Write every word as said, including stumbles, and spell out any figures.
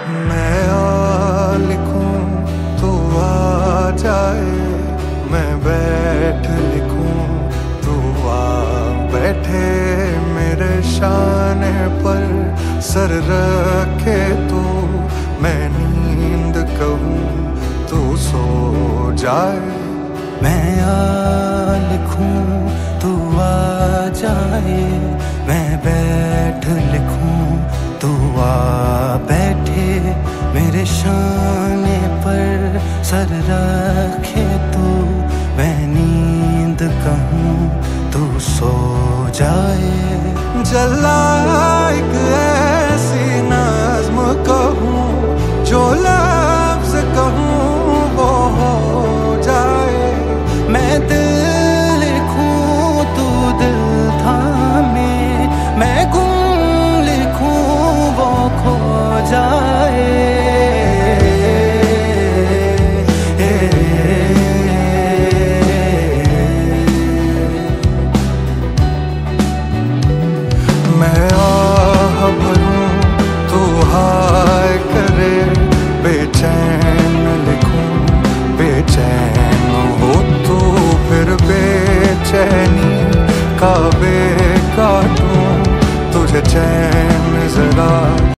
मैं आ लिखूं तू आ जाए, मैं बैठ लिखूं तू आ बैठे, मेरे शाने पर सर रखे तू, मैं नींद कहूं तू सो जाए। मैं आ लिखूं तू आ जाए, मैं बैठ लिखूं तू आ बैठे, मेरे शाने पर सर रखे तू, मैं नींद कहूं तू सो जाए। जला एक ऐसी नज़्म कहूं, जो लफ्ज़ कहूं वो हो जाए। मैं दिल लिखूं तू दिल थामे, मैं गुम लिखूं वो खो जाए। मैं आह भरूं तू हाय करे, बेचैन लिखूं बेचैन हो तू, फिर बेचैनी का बे काटूं तुझे चैन जरा।